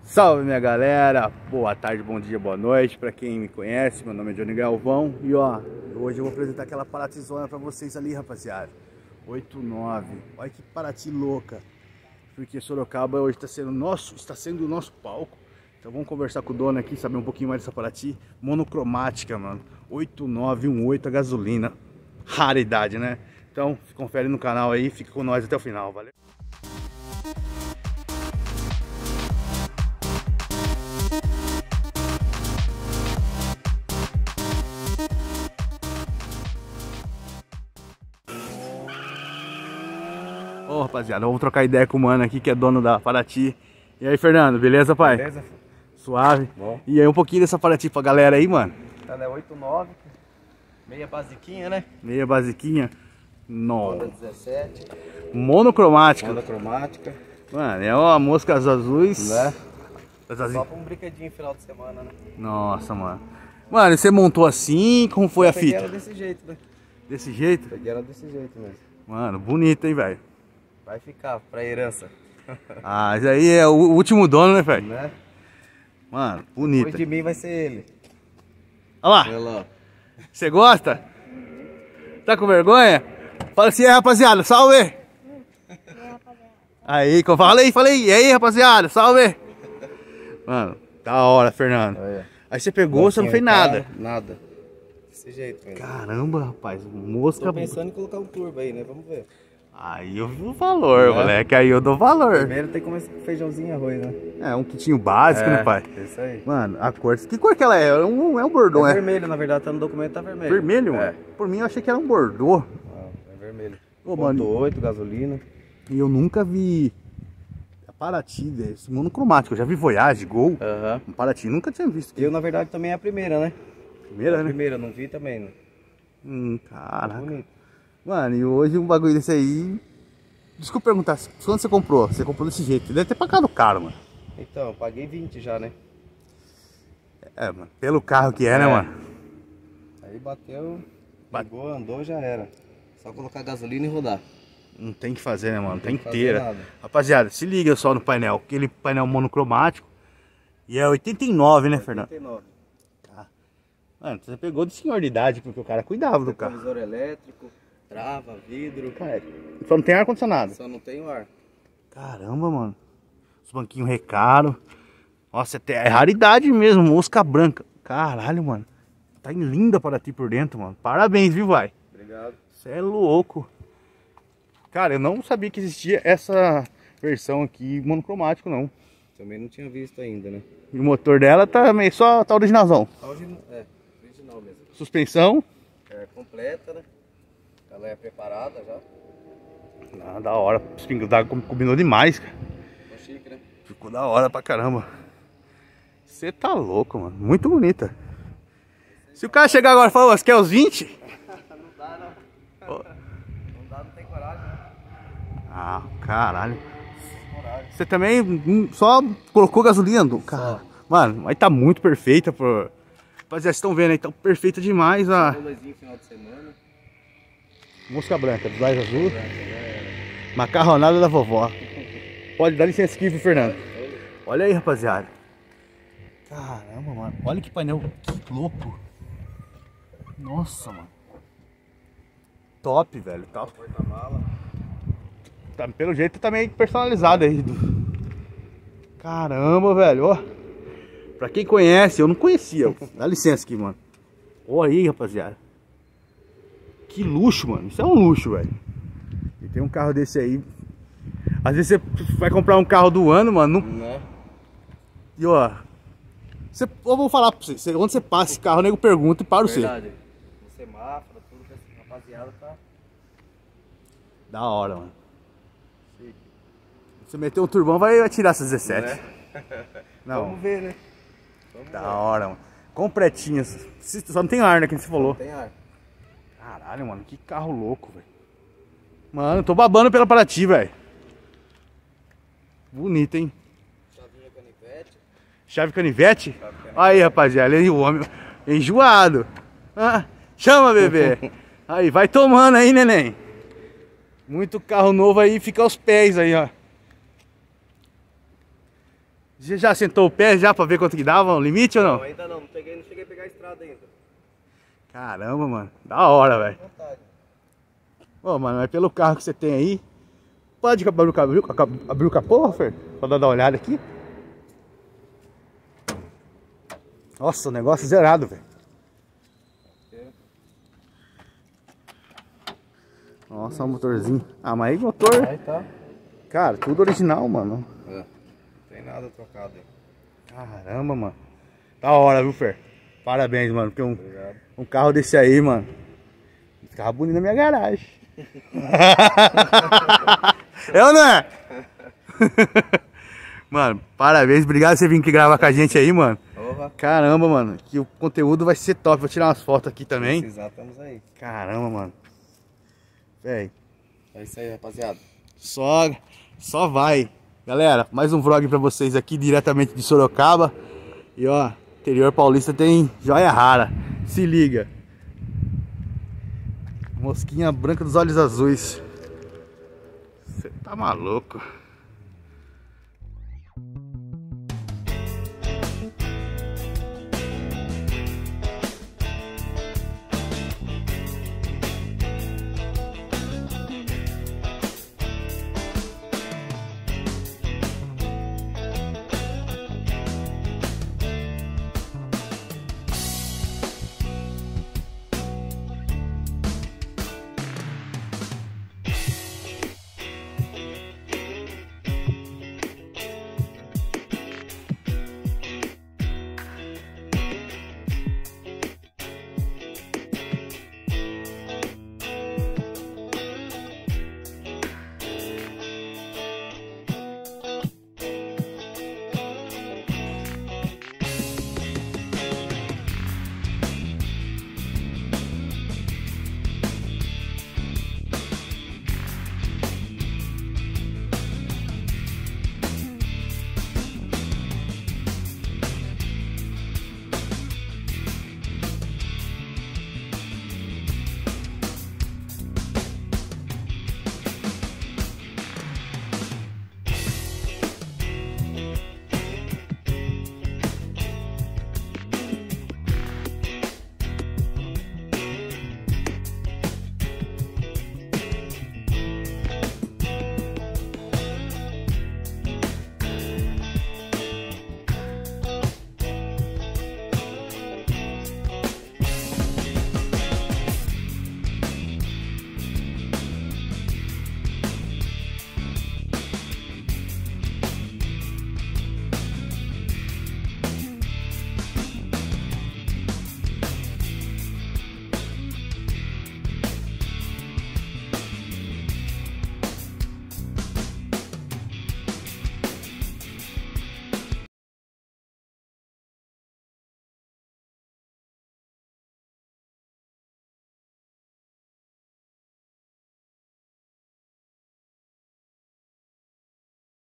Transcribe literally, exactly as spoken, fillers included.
Salve minha galera, boa tarde, bom dia, boa noite. Pra quem me conhece, meu nome é Johnny Galvão. E ó, hoje eu vou apresentar aquela Paratizona pra vocês ali, rapaziada. oito nove, olha que Paraty louca. Porque Sorocaba hoje está sendo nosso, está sendo o nosso palco. Então vamos conversar com o dono aqui, saber um pouquinho mais dessa Paraty. Monocromática, mano, oito nove um oito a gasolina. Raridade, né? Então confere no canal aí, fica com nós até o final, valeu? Ô, rapaziada, vamos trocar ideia com o mano aqui que é dono da Paraty. E aí, Fernando, beleza, pai? Beleza? Suave. Bom. E aí, um pouquinho dessa Paraty pra galera aí, mano. Ela é oito nove, meia basiquinha, né? Meia basiquinha. Honda Não. dezessete. Monocromática. Honda cromática. Mano, é uma mosca azuis. Né? Azul. Só pra um brinquedinho final de semana, né? Nossa, mano. Mano, você montou assim? Como foi a Peguei fita? ela desse jeito, né? Desse jeito? Peguei ela desse jeito mesmo. Mano, bonita, hein, velho? Vai ficar pra herança. Ah, isso aí é o último dono, né, velho? Né? Mano, bonita. Depois de mim vai ser ele. Olha lá. Olha lá. Você gosta? Tá com vergonha? Fala assim, é, rapaziada, salve! Aí, como falei, falei, e aí, rapaziada, salve! Mano, da hora, Fernando. Olha. Aí você pegou, você não fez Banquinho, nada. tá? Nada. Desse jeito mesmo. Caramba, rapaz, mosca. Tô pensando em colocar um turbo aí, né? Vamos ver. Aí eu dou valor, É. moleque, aí eu dou valor. Primeiro tem que começar com feijãozinho e arroz, né? É, um kitinho básico, né, pai? Isso aí. Mano, a cor, que cor que ela é? É um, é um bordô, É é? vermelho, na verdade, tá no documento, tá vermelho. Vermelho, É. mano? Por mim eu achei que era um bordô. Não, é vermelho. Ô, Ponto mano. oito, gasolina. E eu nunca vi a Paraty desse monocromático. Eu já vi Voyage, Gol. Aham. Um Paraty, nunca tinha visto. Eu, na verdade, também é a primeira, né? Primeira, É a né? primeira, não vi também, né? Hum, caraca. Bonito. Mano, e hoje um bagulho desse aí... Desculpa perguntar, quando você comprou? Você comprou desse jeito? Deve ter pagado caro, mano. Então, eu paguei vinte já, né? É, mano. Pelo carro que é, né, É. mano? Aí bateu, Bate- pegou, andou, já era. Só colocar gasolina e rodar. Não tem que fazer, né, mano? Não Tá tem que fazer inteira. nada. Rapaziada, se liga só no painel. Aquele painel monocromático. E é oitenta e nove, né, Fernando? oitenta e nove. Mano, você pegou de senhor de idade, porque o cara cuidava do carro. Retrovisor elétrico, trava, vidro. Cara, só não tem ar-condicionado. Só não tem o ar. Caramba, mano. Os banquinhos recaro. Nossa, até é raridade mesmo, mosca branca. Caralho, mano. Tá linda para ti por dentro, mano. Parabéns, viu, vai? Obrigado. Você é louco. Cara, eu não sabia que existia essa versão aqui monocromático, não. Também não tinha visto ainda, né? E o motor dela tá meio só tá originalzão. Tá origi- É, original mesmo. Suspensão. É completa, né? Ela é preparada já. Ah, da hora. Os pingos d'água combinou demais, cara. Ficou chique, né? Ficou da hora pra caramba. Você tá louco, mano. Muito bonita. Se o cara chegar agora e falar, "Ô, você quer os vinte? Não dá, não. Ô. Não dá, não tem coragem. Ah, caralho. Coragem. Você também hum, só colocou gasolina? Do... Cara, mano, aí tá muito perfeita, pô. Rapaziada, vocês estão vendo aí, tá perfeita demais a Rolezinho final de semana. mosca branca, dos lais azul. Macarronada da vovó. Pode dar licença aqui, viu, Fernando? Olha aí, rapaziada. Caramba, mano. Olha que painel, que louco. Nossa, mano. Top, velho. Top. Porta-mala. Tá, pelo jeito tá meio personalizado aí. Caramba, velho. Ó. Pra quem conhece, eu não conhecia. Dá licença aqui, mano. Olha aí, rapaziada. Que luxo, mano. Isso é um luxo, velho. E tem um carro desse aí. Às vezes você vai comprar um carro do ano, mano. Não... Né? E ó. Você... Eu vou falar pra você. você- Onde você passa esse carro, o nego pergunta e para o você. Verdade. O semáforo, tudo que essa rapaziada tá Da hora, mano. chique. Se meter um turbão, vai vai tirar essas dezessete. Né? Não. Vamos ver, né? Vamos Da ver. hora, mano. Completinhas. Só não tem ar, né? Que você falou. Não tem ar. Caralho, mano. Que carro louco, velho. Mano, eu tô babando pela Paraty, velho. Bonito, hein? Chavinha canivete. Chave canivete? Chave canivete. Aí, rapaziada. Aí o homem enjoado. Ah, chama, bebê. Aí, vai tomando aí, neném. Muito carro novo aí, fica aos pés aí, ó. Você já sentou o pé já pra ver quanto que dava o limite ou não? Não, ainda não, não, peguei, não cheguei a pegar a estrada ainda. Caramba, mano. Da hora, velho. Vontade. Ô, mano, mas pelo carro que você tem aí, pode abrir o, abrir, abrir o capô, Fer? Só dar uma olhada aqui. Nossa, o negócio zerado, velho. Nossa, o motorzinho. Ah, mas aí motor... Aí tá. Cara, tudo original, mano. É, não tem nada trocado aí. Caramba, mano. Da hora, viu, Fer? Parabéns, mano. Porque um, Obrigado. um carro desse aí, mano, ficava bonito na minha garagem. Eu não é? Mano, parabéns. Obrigado por você vir aqui gravar com a gente aí, mano. Porra. Caramba, mano. Que o conteúdo vai ser top. Vou tirar umas fotos aqui também. Precisar, estamos aí. Caramba, mano. Véi. É isso aí, rapaziada. Só, só vai. Galera, mais um vlog pra vocês aqui diretamente de Sorocaba. E ó, interior paulista tem joia rara. Se liga. Mosquinha branca dos olhos azuis. Você tá maluco?